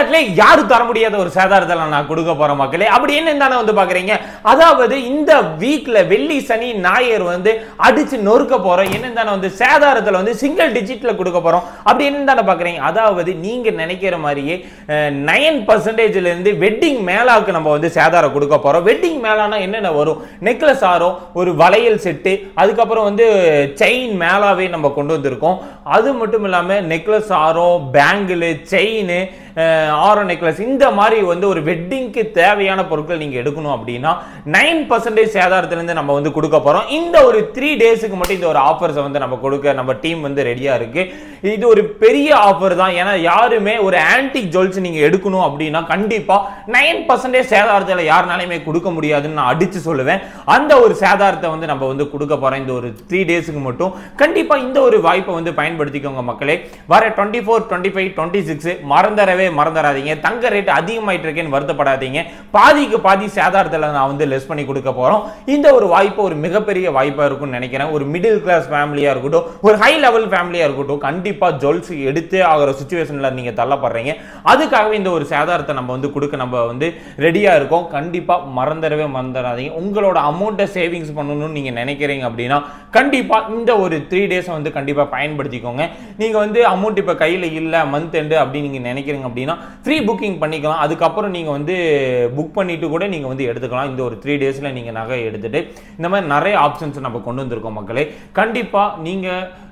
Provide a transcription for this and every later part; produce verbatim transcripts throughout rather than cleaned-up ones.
தமிழ்நாட்டிலே யாரும் தர முடியாத ஒரு சேதாரத்தில் நான் கொடுக்க போறேன் மக்களே. அப்படி என்ன தானே வந்து பாக்குறீங்க, அதாவது இந்த வீக்ல வெள்ளி சனி ஞாயிறு வந்து அடிச்சு நொறுக்க போறோம். என்ன தானே வந்து சேதாரத்தில் வந்து சிங்கிள் டிஜிட்ல கொடுக்க போறோம். அப்படி என்ன தானே பாக்குறீங்க, அதாவது நீங்க நினைக்கிற மாதிரியே நைன் பர்சன்டேஜ்ல இருந்து வெட்டிங் மேலாக்கு நம்ம வந்து சேதாரம் கொடுக்க போறோம். வெட்டிங் மேலானா என்னென்ன வரும், நெக்லஸ் ஆரம், ஒரு வளையல் செட்டு, அதுக்கப்புறம் வந்து செயின் மேலாவே நம்ம கொண்டு வந்திருக்கோம். அது மட்டும் இல்லாம நெக்லஸ் ஆரம், பேங்கிள், செயின், ஆரோ நெக்லஸ், இந்த மாதிரி வந்து ஒரு வெட்டிங்க்கு தேவையான பொருட்கள் நீங்க எடுக்கணும் அப்படின்னா நைன் பர்சன்டேஜ் சேதாரத்திலிருந்து நம்ம வந்து கொடுக்க போறோம். இந்த ஒரு த்ரீ டேஸுக்கு மட்டும் இந்த ஒரு ஆஃபர்ஸ் வந்து நம்ம கொடுக்க நம்ம டீம் வந்து ரெடியா இருக்கு. இது ஒரு பெரிய ஆஃபர் தான். ஏன்னா யாருமே ஒரு ஆன்டிக் ஜுவல்ஸ் நீங்க எடுக்கணும் அப்படின்னா கண்டிப்பா நைன் பர்சன்டேஜ் சேதாரத்தில் யாருனாலுமே கொடுக்க முடியாதுன்னு நான் அடிச்சு சொல்லுவேன். அந்த ஒரு சேதாரத்தை வந்து நம்ம வந்து கொடுக்க போறோம் இந்த ஒரு த்ரீ டேஸுக்கு மட்டும். கண்டிப்பா இந்த ஒரு வாய்ப்பை வந்து பயன்படுத்திக்கோங்க மக்களே. வர twenty four twenty five twenty six மறந்துடவே மறந்துடாதீங்க. தங்க ரேட் அதிகமாயிட்டு இருக்கேன்னு வருத்தப்படாதீங்க. பாதிக்கு பாதி சேதாரத்தில் நான் வந்து லெஸ் பண்ணி கொடுக்க போறோம். இந்த ஒரு வாய்ப்பு ஒரு மிகப்பெரிய வாய்ப்பா இருக்கும்னு நினைக்கிறேன். ஒரு மிடில் கிளாஸ் ஃபேமிலியா இருக்கட்டும், ஒரு ஹை லெவல் ஃபேமிலியா இருக்கட்டும், கண்டிப்பா ஜுவல்ஸ் எடுத்து ஆகிற சிச்சுவேஷன்ல நீங்க தள்ளப்படுறீங்க. அதுக்காகவே இந்த ஒரு சேதாரத்தை நம்ம வந்து கொடுக்க நம்ம வந்து ரெடியா இருக்கோம். கண்டிப்பா மறந்துடவே மறந்துடாதீங்க. உங்களோட அமௌண்ட்டை சேவிங்ஸ் பண்ணணும்னு நீங்க நினைக்கிறீங்க அப்படின்னா கண்டிப்பா இந்த ஒரு த்ரீ டேஸ் வந்து கண்டிப்பா பயன்படுத்திக்கோங்க. நீங்க வந்து அமௌண்ட் இப்ப கையில இல்ல மந்த் எண்ட் அப்படின்னு நீங்க நினைக்கிறீங்க அப்படின்னா ஃப்ரீ புக்கிங் பண்ணிக்கலாம். அதுக்கப்புறம் நீங்க வந்து புக் பண்ணிட்டு கூட நீங்க வந்து எடுத்துக்கலாம். இந்த ஒரு த்ரீ டேஸ்ல நீங்க நகை எடுத்துட்டு இந்த மாதிரி நிறைய ஆப்ஷன்ஸ் நம்ம கொண்டு வந்திருக்கோம் மக்களே. கண்டிப்பா நீங்க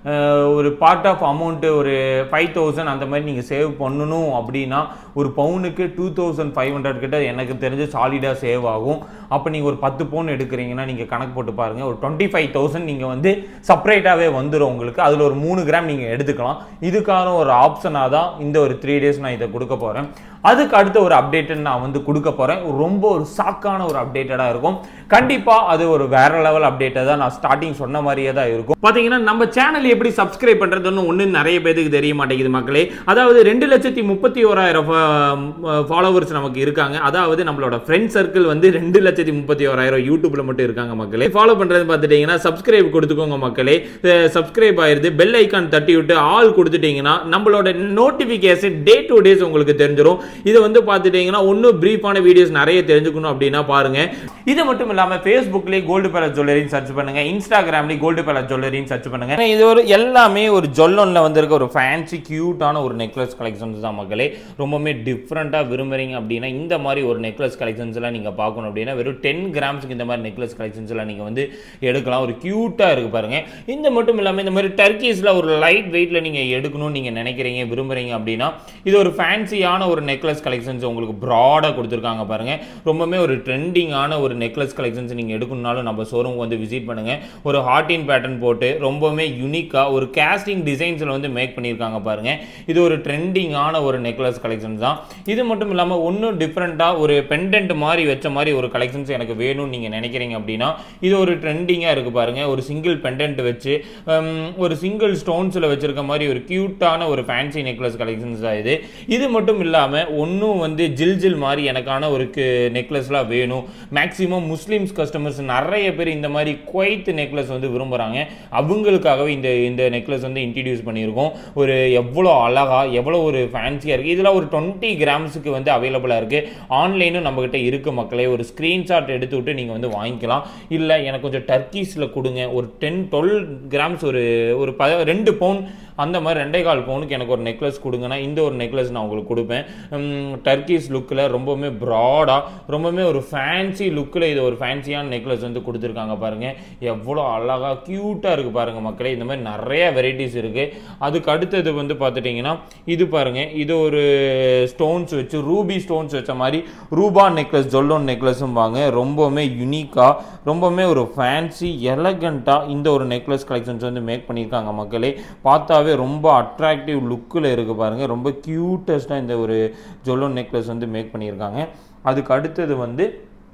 ஒரு பார்ட் ஆஃப் அமௌண்ட் ஒரு ஃபைவ் தௌசண்ட் அந்த மாதிரி நீங்க சேவ் பண்ணணும் அப்படின்னா ஒரு பவுனுக்கு டூ தௌசண்ட் ஃபைவ் ஹண்ட்ரட் கிட்ட எனக்கு தெரிஞ்சு சாலிடா சேவ் ஆகும். அப்போ நீங்க ஒரு பத்து பவுன் எடுக்கிறீங்கன்னா நீங்க கணக்கு போட்டு பாருங்க, ஒரு டுவெண்ட்டி ஃபைவ் தௌசண்ட் நீங்க வந்து செப்பரேட்டாவே வந்துடும் உங்களுக்கு. அதுல ஒரு மூணு கிராம் நீங்க எடுத்துக்கலாம். இதுக்கான ஒரு ஆப்ஷனா தான் இந்த ஒரு த்ரீ டேஸ் நான் இதை கொடுக்க போறேன். அதுக்கு அடுத்த ஒரு அப்டேட் நான் வந்து கொடுக்க போறேன். ரொம்ப ஒரு ஷாக்கான ஒரு அப்டேட்டடா இருக்கும். கண்டிப்பா அது ஒரு வேற லெவல் அப்டேட்டா தான் நான் ஸ்டார்டிங் சொன்ன மாதிரியே தான் இருக்கும். பாத்தீங்கன்னா நம்ம சேனல் எப்படி சப்ஸ்கிரைப் பண்றதுன்னு ஒண்ணு நிறைய பேருக்கு தெரிய மாட்டேங்குது மக்களே. அதாவது ரெண்டு லட்சத்தி முப்பத்தி ஓராயிரம் ஃபாலோவர்ஸ் நமக்கு இருக்காங்க. அதாவது நம்மளோட ஃப்ரெண்ட் சர்க்கிள் வந்து ரெண்டு லட்சத்தி முப்பத்தி ஓராயிரம் யூடியூப்ல மட்டும் இருக்காங்க மக்களே. ஃபாலோ பண்றது பார்த்துட்டீங்கன்னா சப்ஸ்கிரைப் கொடுத்துக்கோங்க மக்களே. சப்ஸ்கிரைப் ஆயிருது, பெல் ஐக்கான் தட்டி விட்டு ஆல் கொடுத்துட்டீங்கன்னா நம்மளோட நோட்டிபிகேஷன் டே டு டேஸ் உங்களுக்கு தெரிஞ்சிடும். இது வந்து பார்த்துட்டீங்கன்னா இன்னும் பிரீஃபான வீடியோஸ் நிறைய தெரிஞ்சுக்கணும் அப்படின்னா பாருங்க. இது மட்டும் இல்லாம Facebookலயே கோல்டு பேலஸ் ஜுவல்லரின்னு சர்ச் பண்ணுங்க, இன்ஸ்டாகிராம்லயே கோல்டு பேலஸ் ஜுவல்லரின்னு சர்ச் பண்ணுங்க. இது ஒரு எல்லாமே ஒரு ஜொல்லோன்ல வந்திருக்க ஒரு ஃபேன்சி கியூட்டான ஒரு நெக்லஸ் கலெக்ஷன்ஸ் தான் மக்களே. ரொம்பவே டிஃப்ரெண்டா விரும்புறீங்க அப்படின்னா இந்த மாதிரி ஒரு நெக்லஸ் கலெக்ஷன்ஸ் எல்லாம் நீங்க பார்க்கணும் அப்படின்னா வெறும் டென் கிராம்ஸ்க்கு இந்த மாதிரி நெக்லஸ் கலெக்ஷன்ஸ் எல்லாம் நீங்க வந்து எடுக்கலாம். ஒரு கியூட்டா இருக்கு பாருங்க. இந்த மட்டும் இல்லாம இந்த மாதிரி டர்க்கீஸ்ல ஒரு லைட் வெயிட்ல நீங்க எடுக்கணும்னு நீங்க நினைக்கிறீங்க விரும்புறீங்க அப்படின்னா இது ஒரு ஃபேன்சியான ஒரு நெக்லஸ் கலெக்ஷன்ஸ் உங்களுக்கு ப்ராடா கொடுத்துருக்காங்க பாருங்க. ரொம்பவே ஒரு ட்ரெண்டிங்கான ஒரு நெக்லஸ் கலெக்ஷன்ஸ் நீங்க எடுக்கணும்னாலும் நம்ம ஷோரூம் வந்து விசிட் பண்ணுங்க. ஒரு ஹார்டின் பேட்டர்ன் போட்டு ரொம்பவே யூனிக்கா ஒரு காஸ்டிங் டிசைன்ஸ்ல வந்து மேக் பண்ணியிருக்காங்க பாருங்க. இது ஒரு ட்ரெண்டிங்கான ஒரு நெக்லஸ் கலெக்ஷன்ஸ் தான். இது மட்டும் இல்லாம ஒன்னும் டிஃப்ரெண்டா ஒரு பெண்டன்ட் மாதிரி வச்ச மாதிரி ஒரு கலெக்ஷன்ஸ் எனக்கு வேணும்னு நீங்க நினைக்கிறீங்க அப்படின்னா இது ஒரு ட்ரெண்டிங்கா இருக்கு பாருங்க. ஒரு சிங்கிள் பெண்டன்ட் வச்சு ஒரு சிங்கிள் ஸ்டோன்ஸ்ல வச்சிருக்க மாதிரி ஒரு கியூட்டான ஒரு ஃபேன்சி நெக்லஸ் கலெக்ஷன்ஸ் தான் இது. இது மட்டும் இல்லாம ஒன்னும் வந்து ஜில் ஜில் மாதிரி எனக்கான ஒரு நெக்லஸ்லாம் வேணும். மேக்ஸிமம் முஸ்லிம்ஸ் கஸ்டமர்ஸ் நிறைய பேர் இந்த மாதிரி குவைத் நெக்லஸ் வந்து விரும்புறாங்க. அவங்களுக்காகவே இந்த இந்த நெக்லஸ் வந்து இன்ட்ரடியூஸ் பண்ணியிருக்கோம். ஒரு எவ்வளோ அழகா எவ்வளோ ஒரு ஃபேன்சியா இருக்கு. இதெல்லாம் ஒரு டுவெண்ட்டி கிராம்ஸுக்கு வந்து அவைலபிளா இருக்கு. ஆன்லைனும் நம்ம கிட்ட இருக்கு மக்களே. ஒரு ஸ்கிரீன்ஷாட் எடுத்து விட்டு நீங்க வந்து வாங்கிக்கலாம். இல்ல எனக்கு கொஞ்சம் டர்க்கீஸ்ல கொடுங்க, ஒரு டென் டுவெல் கிராம்ஸ் ஒரு ஒரு ரெண்டு பவுன் அந்த மாதிரி ரெண்டே கால் பவுனுக்கு எனக்கு ஒரு நெக்லஸ் கொடுங்கன்னா இந்த ஒரு நெக்லஸ் நான் உங்களுக்கு கொடுப்பேன். டர்க்கீஸ் லுக்கில் ரொம்பவுமே ப்ராடாக ரொம்பவுமே ஒரு ஃபேன்சி லுக்கில் இது ஒரு ஃபேன்சியான நெக்லஸ் வந்து கொடுத்துருக்காங்க பாருங்க. எவ்வளோ அழகாக க்யூட்டாக இருக்குது பாருங்க மக்களே. இந்த மாதிரி நிறைய வெரைட்டிஸ் இருக்குது. அதுக்கு அடுத்தது வந்து பார்த்துட்டிங்கன்னா இது பாருங்க, இது ஒரு ஸ்டோன்ஸ் வச்சு ரூபி ஸ்டோன்ஸ் வச்ச மாதிரி ரூபா நெக்லஸ் ஜொல்லோன் நெக்லஸும் வாங்க. ரொம்பவுமே யூனிக்காக ரொம்பவுமே ஒரு ஃபேன்சி எலகண்ட்டாக இந்த ஒரு நெக்லஸ் கலெக்ஷன்ஸ் வந்து மேக் பண்ணியிருக்காங்க மக்களே. பார்த்தா ரொம்ப அட்ராக்டிவ் லுக்கில் இருக்கு பாருங்க. ரொம்ப கியூட்டஸ்டா இந்த ஒரு ஜொல்லோன் நெக்லஸ் வந்து மேக் பண்ணியிருக்காங்க. அதுக்கு அடுத்தது வந்து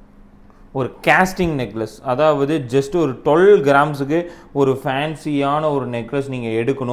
ஒரு காஸ்டிங் நெக்லஸ். அதாவது ஜஸ்ட் ஒரு டுவெல் கிராம்ஸுக்கு ஒரு ஃபேன்சியான ஒரு நெக்லஸ் நீங்கள் எடுக்கணும்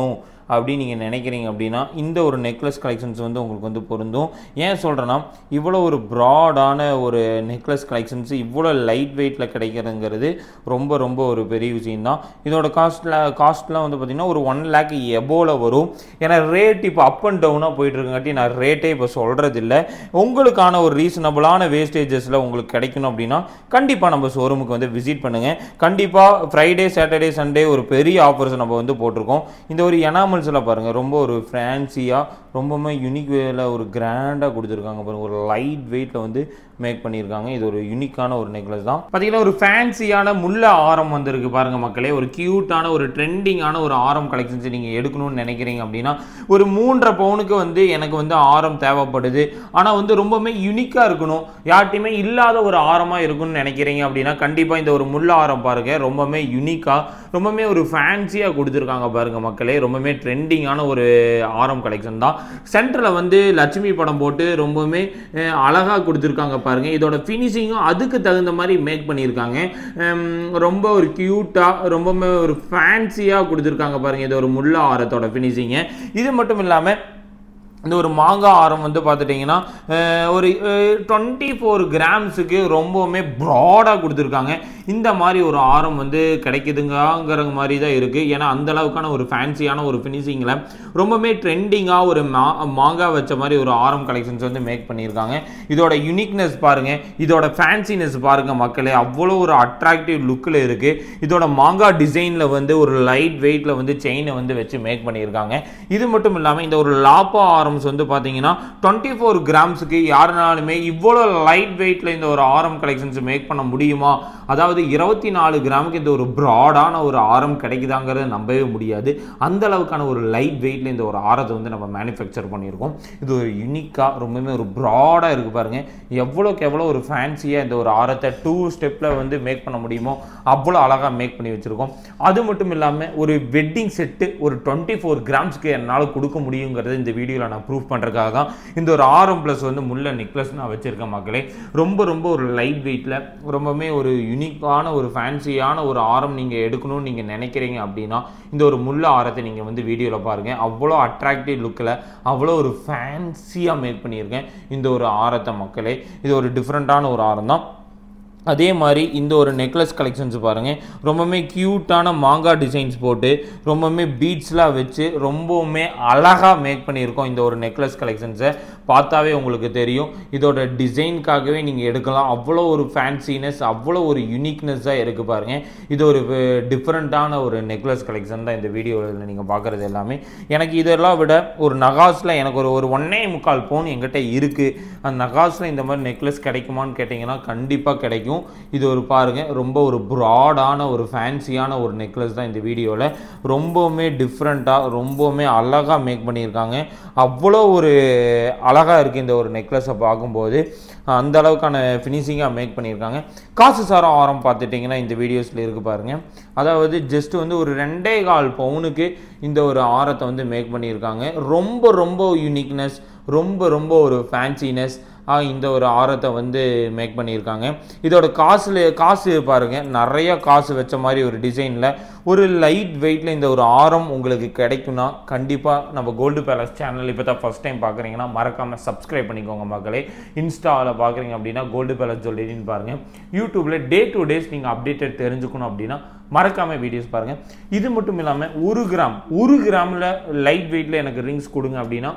அப்படின்னு நீங்கள் நினைக்கிறீங்க அப்படின்னா இந்த ஒரு நெக்லஸ் கலெக்ஷன்ஸ் வந்து உங்களுக்கு வந்து பொருந்தும். ஏன் சொல்கிறேன்னா இவ்வளோ ஒரு ப்ராடான ஒரு நெக்லஸ் கலெக்ஷன்ஸ் இவ்வளோ லைட் வெயிட்டில் கிடைக்கிறதுங்கிறது ரொம்ப ரொம்ப ஒரு பெரிய விஷயம்தான். இதோட காஸ்ட்டில் காஸ்ட்லாம் வந்து பார்த்திங்கன்னா ஒரு ஒன் லேக் எபோவில் வரும். ஏன்னா ரேட் இப்போ அப் அண்ட் டவுனாக போயிட்டு இருக்கங்காட்டி நான் ரேட்டே இப்போ சொல்கிறது இல்லை. உங்களுக்கான ஒரு ரீசனபிளான வேஸ்டேஜஸில் உங்களுக்கு கிடைக்கணும் அப்படின்னா கண்டிப்பாக நம்ம ஷோரூமுக்கு வந்து விசிட் பண்ணுங்கள். கண்டிப்பாக ஃப்ரைடே சாட்டர்டே சண்டே ஒரு பெரிய ஆஃபர்ஸ் நம்ம வந்து போட்டிருக்கோம். இந்த ஒரு எனாமல்ஸில் பாருங்கள் ரொம்ப ஒரு ஃபேன்சியாக ரொம்பவுமே யூனிக் வேல ஒரு கிராண்டாக கொடுத்துருக்காங்க பாருங்கள். ஒரு லைட் வெயிட்டில் வந்து மேக் பண்ணியிருக்காங்க. இது ஒரு யூனிக்கான ஒரு நெக்லஸ் தான். பார்த்தீங்கன்னா ஒரு ஃபேன்சியான முள்ள ஆரம் வந்துருக்கு பாருங்கள் மக்களே. ஒரு க்யூட்டான ஒரு ட்ரெண்டிங்கான ஒரு ஆரம் கலெக்ஷன்ஸ் நீங்கள் எடுக்கணும்னு நினைக்கிறீங்க அப்படின்னா ஒரு மூன்றரை பவுனுக்கு வந்து எனக்கு வந்து ஆரம் தேவைப்படுது. ஆனால் வந்து ரொம்பவுமே யூனிக்காக இருக்கணும், யார்ட்டையுமே இல்லாத ஒரு ஆரமாக இருக்குன்னு நினைக்கிறீங்க அப்படின்னா கண்டிப்பாக இந்த ஒரு முள்ள ஆரம் பாருங்கள். ரொம்பவுமே யூனிக்காக ரொம்பவுமே ஒரு ஃபேன்சியாக கொடுத்துருக்காங்க பாருங்கள் மக்களே. ரொம்பவுமே ட்ரெண்டிங்கான ஒரு ஆரம் கலெக்ஷன் தான். சென்டரில் வந்து லட்சுமி படம் போட்டு ரொம்பவுமே அழகாக கொடுத்துருக்காங்க பாருங்க. இதோட ஃபினிஷிங்கும் அதுக்கு தகுந்த மாதிரி மேக் பண்ணியிருக்காங்க. ரொம்ப ஒரு க்யூட்டாக ரொம்பவுமே ஒரு ஃபேன்சியாக கொடுத்துருக்காங்க பாருங்க. இது ஒரு முள்ள ஆரத்தோட ஃபினிஷிங்கு. இது மட்டும் இல்லாமல் இந்த ஒரு மாங்காய் ஆரம் வந்து பார்த்துட்டிங்கன்னா ஒரு டுவெண்ட்டி ஃபோர் கிராம்ஸுக்கு ரொம்பவுமே ப்ராடாக கொடுத்துருக்காங்க. இந்த மாதிரி ஒரு ஆரம் வந்து கிடைக்குதுங்கிற மாதிரி தான் இருக்குது. ஏன்னா அந்த அளவுக்கான ஒரு ஃபேன்சியான ஒரு ஃபினிஷிங்கில் ரொம்பவுமே ட்ரெண்டிங்காக ஒரு மா மாங்காய் வச்ச மாதிரி ஒரு ஆரம் கலெக்ஷன்ஸ் வந்து மேக் பண்ணியிருக்காங்க. இதோட யூனிக்னஸ் பாருங்கள், இதோட ஃபேன்சினஸ் பாருங்கள் மக்களே. அவ்வளோ ஒரு அட்ராக்டிவ் லுக்கில் இருக்குது. இதோட மாங்காய் டிசைனில் வந்து ஒரு லைட் வெயிட்டில் வந்து செயினை வந்து வச்சு மேக் பண்ணியிருக்காங்க. இது மட்டும் இல்லாமல் இந்த ஒரு லாப்பா ஆரம் வந்து பாத்தீங்கன்னா டுவெண்ட்டி ஃபோர் கிராம்ஸ்க்கு யாருனாலுமே இவ்வளோ லைட் வெயிட்ல இந்த ஒரு ஆரம் கலெக்ஷன்ஸ் மேக் பண்ண முடியுமா? அதாவது இருபத்தி நாலு கிராமுக்கு இந்த ஒரு ப்ராடான ஒரு ஆரம் கிடைக்குதாங்கிறத நம்பவே முடியாது. அந்த அளவுக்கான ஒரு லைட் வெயிட்ல இந்த ஒரு ஆரத்தை வந்து நம்ம மேனுஃபேக்சர் பண்ணியிருக்கோம். இது ஒரு யூனிக்கா ரொம்பவே ஒரு ப்ராடா இருக்கு பாருங்க. எவ்வளோக்கு எவ்வளோ ஒரு ஃபேன்சியா இந்த ஒரு ஆரத்தை டூ ஸ்டெப்ல வந்து மேக் பண்ண முடியுமோ அவ்வளோ அழகா மேக் பண்ணி வச்சிருக்கோம். அது மட்டும் இல்லாமல் ஒரு வெட்டிங் செட்டு ஒரு டுவெண்ட்டி ஃபோர் கிராம்ஸ்க்கு என்னால் கொடுக்க முடியுங்கிறது இந்த வீடியோவில் நான் ப்ரூவ் பண்ணுறதுக்காக தான் இந்த ஒரு ஆரம் ப்ளஸ் வந்து முள்ள நெக்லஸ் நான் வச்சிருக்கேன் மக்களே. ரொம்ப ரொம்ப ஒரு லைட் வெயிட்டில் ரொம்பவே ஒரு யூனிக்கான ஒரு ஃபேன்சியான ஒரு ஆரம் நீங்கள் எடுக்கணும்னு நீங்கள் நினைக்கிறீங்க அப்படின்னா இந்த ஒரு முள்ள ஆரத்தை நீங்கள் வந்து வீடியோவில் பாருங்கள். அவ்வளோ அட்ராக்டிவ் லுக்கில் அவ்வளோ ஒரு ஃபேன்சியாக மேக் பண்ணியிருக்கேன் இந்த ஒரு ஆரத்தை மக்களே. இது ஒரு டிஃப்ரெண்ட்டான ஒரு ஆரம் தான். அதே மாதிரி இந்த ஒரு நெக்லஸ் கலெக்ஷன்ஸ் பாருங்கள். ரொம்பவுமே க்யூட்டான மாங்காய் டிசைன்ஸ் போட்டு ரொம்பவுமே பீட்ஸ்லாம் வச்சு ரொம்பவுமே அழகாக மேக் பண்ணியிருக்கோம். இந்த ஒரு நெக்லஸ் கலெக்ஷன்ஸை பார்த்தாவே உங்களுக்கு தெரியும். இதோட டிசைனுக்காகவே நீங்கள் எடுக்கலாம். அவ்வளோ ஒரு ஃபேன்சினஸ் அவ்வளோ ஒரு யூனிக்னஸ்ஸாக இருக்குது பாருங்கள். இது ஒரு டிஃப்ரெண்ட்டான ஒரு நெக்லஸ் கலெக்ஷன் தான் இந்த வீடியோவில் நீங்கள் பார்க்குறது எல்லாமே. எனக்கு இதெல்லாம் விட ஒரு நகாஸில் எனக்கு ஒரு ஒரு ஒன்னே முக்கால் பவுன் எங்கிட்ட இருக்குது. அந்த நகாஸில் இந்த மாதிரி நெக்லஸ் கிடைக்குமான்னு கேட்டிங்கன்னா கண்டிப்பாக கிடைக்கும். இது ஒரு பாருங்க ரொம்ப ஒரு ப்ராடான ஒரு ஃபேன்சியான ஒரு நெக்லஸ் தான் இந்த வீடியோவில். ரொம்பவுமே டிஃப்ரெண்ட்டாக ரொம்பவுமே அழகாக மேக் பண்ணியிருக்காங்க. அவ்வளோ ஒரு அழகாக இருக்குது இந்த ஒரு நெக்லஸை பார்க்கும்போது. அந்த அளவுக்கான ஃபினிஷிங்காக மேக் பண்ணியிருக்காங்க. காசு சாரம் ஆரம் பார்த்துட்டிங்கன்னா இந்த வீடியோஸில் இருக்குது பாருங்கள். அதாவது ஜஸ்ட் வந்து ஒரு ரெண்டே கால் பவுனுக்கு இந்த ஒரு ஆரத்தை வந்து மேக் பண்ணியிருக்காங்க. ரொம்ப ரொம்ப யூனிக்னஸ் ரொம்ப ரொம்ப ஒரு ஃபேன்சினஸ் இந்த ஒரு ஆரத்தை வந்து மேக் பண்ணியிருக்காங்க. இதோட காசுல காசு பாருங்கள், நிறைய காசு வச்ச மாதிரி ஒரு டிசைனில் ஒரு லைட் வெயிட்டில் இந்த ஒரு ஆரம் உங்களுக்கு கிடைக்கும்னா கண்டிப்பாக நம்ம கோல்டு பேலஸ் சேனல் இப்போ தான் ஃபஸ்ட் டைம் பார்க்குறீங்கன்னா மறக்காமல் சப்ஸ்கிரைப் பண்ணிக்கோங்க மக்களே. இன்ஸ்டாவில் பார்க்குறீங்க அப்படின்னா கோல்டு பேலஸ் ஜுவல்லரின்னு பாருங்கள். யூடியூப்பில் டே டு டேஸ் நீங்கள் அப்டேட்டட் தெரிஞ்சுக்கணும் அப்படின்னா மறக்காமல் வீடியோஸ் பாருங்கள். இது மட்டும் இல்லாமல் ஒரு கிராம் ஒரு கிராமில் லைட் வெயிட்டில் எனக்கு ரிங்ஸ் கொடுங்க அப்படின்னா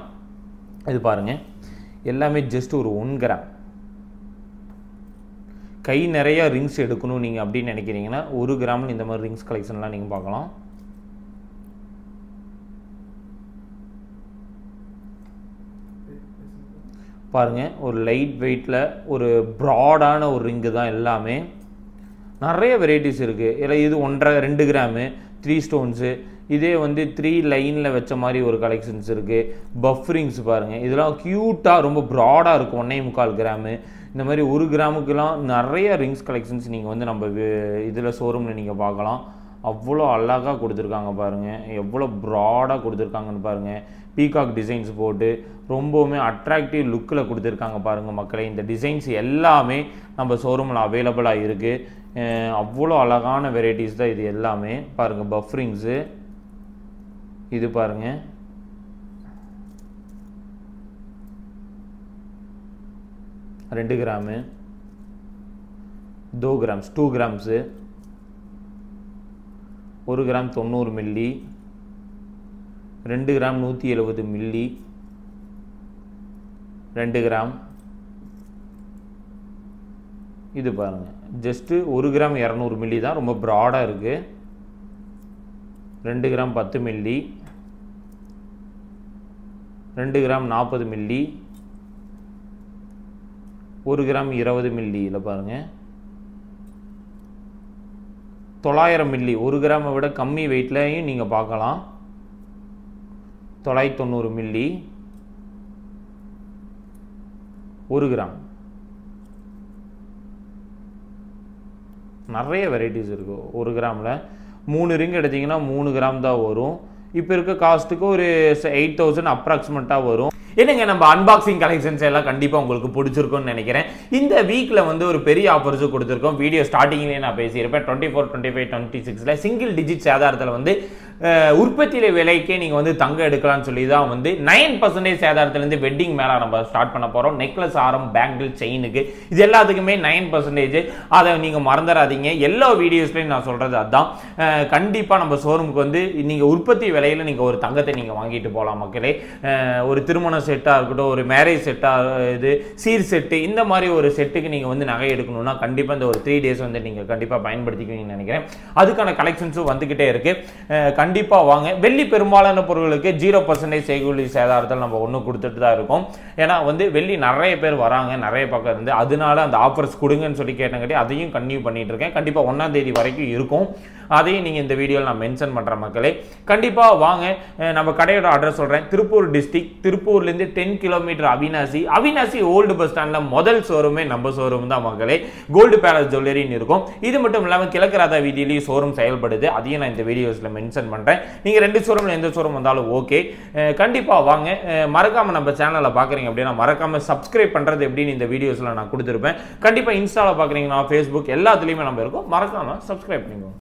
இது பாருங்கள். எல்லாமே ஜஸ்ட் ஒரு ஒன் கிராம். கை நிறைய ரிங்ஸ் எடுக்கணும் நீங்கள் அப்படின்னு நினைக்கிறீங்கன்னா ஒரு கிராமில் இந்த மாதிரி ரிங்ஸ் கலெக்ஷன்லாம் நீங்கள் பார்க்கலாம். பாருங்கள் ஒரு லைட் வெயிட்டில் ஒரு ப்ராடான ஒரு ரிங்கு தான் எல்லாமே. நிறைய வெரைட்டிஸ் இருக்குது. இல்லை இது ஒன்றரை ரெண்டு கிராமு த்ரீ ஸ்டோன்ஸு. இதே வந்து த்ரீ லைனில் வச்ச மாதிரி ஒரு கலெக்ஷன்ஸ் இருக்குது. பஃப்ரிங்ஸ் பாருங்கள். இதெல்லாம் க்யூட்டாக ரொம்ப ப்ராடாக இருக்கும். ஒன்றே முக்கால் கிராமு இந்த மாதிரி ஒரு கிராமுக்கெலாம் நிறைய ரிங்ஸ் கலெக்ஷன்ஸ் நீங்கள் வந்து நம்ம இதில் ஷோரூமில் நீங்கள் பார்க்கலாம். அவ்வளோ அழகாக கொடுத்துருக்காங்க பாருங்கள். எவ்வளோ ப்ராடாக கொடுத்துருக்காங்கன்னு பாருங்கள். பீகாக் டிசைன்ஸ் போட்டு ரொம்பவுமே அட்ராக்டிவ் லுக்கில் கொடுத்துருக்காங்க பாருங்கள் மக்களே. இந்த டிசைன்ஸ் எல்லாமே நம்ம ஷோரூமில் அவைலபிளாக இருக்குது. அவ்வளோ அழகான வெரைட்டிஸ் தான் இது எல்லாமே. பாருங்கள் பஃப்ரிங்ஸு இது பாருங்க ரெண்டு கிராமு दो ग्राम्स टू ग्राम्स ஒரு கிராம் தொண்ணூறு மில்லி ரெண்டு கிராம் நூற்றி எழுபது மில்லி ரெண்டு கிராம் இது பாருங்க ஜஸ்ட் ஒரு கிராம் இருநூறு மில்லி தான் ரொம்ப பிராடா இருக்கு ரெண்டு கிராம் பத்து மில்லி ரெண்டு கிராம் நாற்பது மில்லி ஒரு கிராம் இருபது மில்லி இல்ல பாருங்க தொள்ளாயிரம் மில்லி ஒரு கிராமை விட கம்மி வெயிட்லயும் நீங்க பார்க்கலாம் தொள்ளாயிரத்து தொண்ணூறு மில்லி ஒரு கிராம் நிறைய வெரைட்டிஸ் இருக்கு ஒரு கிராம்ல மூணு ரிங் எடுத்தீங்கன்னா மூணு கிராம் தான் வரும் இப்போ இருக்க காஸ்ட்டுக்கு ஒரு எயிட் தௌசண்ட் அப்ராக்சிமேட்டா வரும் என்னங்க நம்ம அன்பாக்சிங் கலெக்ஷன்ஸ் எல்லாம் கண்டிப்பா உங்களுக்கு பிடிச்சிருக்கும்னு நினைக்கிறேன் இந்த வீக்ல வந்து ஒரு பெரிய ஆஃபர்ஸ் கொடுத்திருக்கோம் வீடியோ ஸ்டார்டிங்லயே நான் பேசியிருப்பேன் twenty four twenty five twenty சிக்ஸ்ல சிங்கிள் டிஜிட் சேதாரத்தில் வந்து உற்பத்தியில விலைக்கே நீங்க வந்து தங்க எடுக்கலாம்னு சொல்லி தான் வந்து நைன் பர்சன்டேஜ் சேதாரத்திலிருந்து வெட்டிங் மேல நம்ம ஸ்டார்ட் பண்ண போறோம் நெக்லஸ் ஆரம் பேங்கிள் செயினுக்கு இது எல்லாத்துக்குமே நைன் பர்சன்டேஜ் அதை நீங்க மறந்துடாதீங்க எல்லா வீடியோஸ்லயும் நான் சொல்றது அதுதான் கண்டிப்பா நம்ம ஷோரூமுக்கு வந்து நீங்க உற்பத்தி விலையில நீங்க ஒரு தங்கத்தை நீங்க வாங்கிட்டு போகலாம் மக்களே ஒரு திருமண செட்டா இருக்கட்டும் ஒரு மேரேஜ் செட்டா இது சீர் செட்டு இந்த மாதிரி ஒரு செட்டுக்கு நீங்க வந்து நகை எடுக்கணும்னா கண்டிப்பா இந்த ஒரு த்ரீ டேஸ் வந்து நீங்க கண்டிப்பா பயன்படுத்திக்குவீங்கன்னு நினைக்கிறேன் அதுக்கான கலெக்ஷன்ஸும் வந்துகிட்டே இருக்கு கண்டிப்பா வாங்க வெள்ளி பெரும்பாலான பொருட்களுக்கு ஜீரோ பர்சன்டேஜ் செய்கூலி சேதாரத்தில் நம்ம ஒன்று கொடுத்துட்டு தான் இருக்கோம் ஏன்னா வந்து வெள்ளி நிறைய பேர் வராங்க நிறைய பக்கம் இருந்து அதனால அந்த ஆஃபர்ஸ் கொடுங்கன்னு சொல்லி கேட்டங்காட்டி அதையும் கன்டினியூ பண்ணிட்டு இருக்கேன் கண்டிப்பா ஒன்னாம் தேதி வரைக்கும் இருக்கும் அதையும் நீங்க இந்த வீடியோவில் நான் மென்ஷன் பண்ற மக்களே கண்டிப்பா வாங்க நம்ம கடையோட அட்ரஸ் சொல்றேன் திருப்பூர் டிஸ்ட்ரிக்ட் திருப்பூர்ல இருந்து ten kilometre Avinashi Avinashi old bus ஸ்டாண்ட்ல முதல் ஷோரூமே நம்ம ஷோரூம் தான் மக்களே கோல்டு பேலஸ் ஜுவல்லரின்னு இருக்கும் இது மட்டும் இல்லாமல் கிழக்கு ராதா வீதியிலேயே ஷோரூம் செயல்படுது அதையும் நான் இந்த வீடியோஸ்ல மென்ஷன் பண்றேன் நீங்க ரெண்டு ஷோரூம்ல எந்த ஷோரூம் வந்தாலும் ஓகே கண்டிப்பா வாங்க மறக்காம நம்ம சேனலை பாக்குறீங்க அப்படின்னா மறக்காம சப்ஸ்கிரைப் பண்றது எப்படின்னு இந்த வீடியோஸ்ல நான் கொடுத்திருப்பேன் கண்டிப்பா இன்ஸ்டால பாக்குறீங்கன்னா ஃபேஸ்புக் எல்லாத்துலயுமே நம்ம இருக்கும் மறக்காம சப்ஸ்கிரைப் பண்ணிக்கோங்க